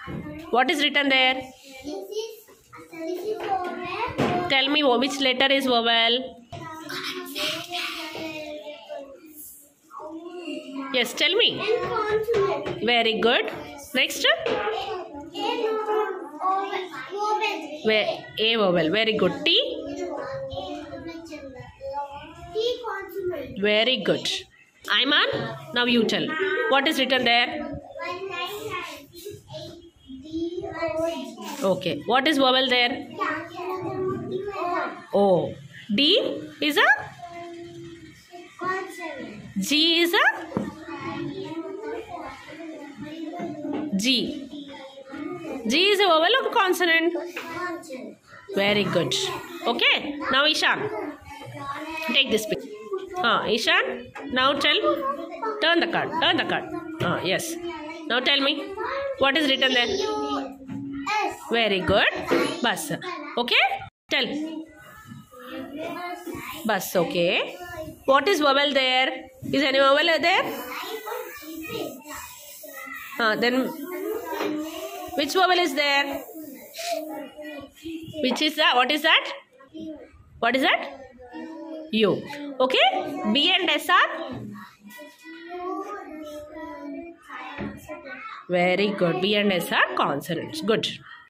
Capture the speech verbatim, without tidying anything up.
What is written there? Tell me which letter is vowel. Yes, tell me. Very good. Next. A vowel. Very good. T. Very good. Ayman, now you tell. What is written there? Okay. What is vowel there? O. D is a? G is a? G. G is a vowel or consonant? Very good. Okay. Now Ishan, take this picture. Ah, Ishan, now tell. Turn the card. Turn the card. Ah, yes. Now tell me. What is written there? Very good. Bus. Okay. Tell. Bus. Okay. What is vowel there? Is any vowel there? Ah, then which vowel is there? Which is that? What is that? What is that? U. Okay. B and S are? Very good. B and S are consonants. Good.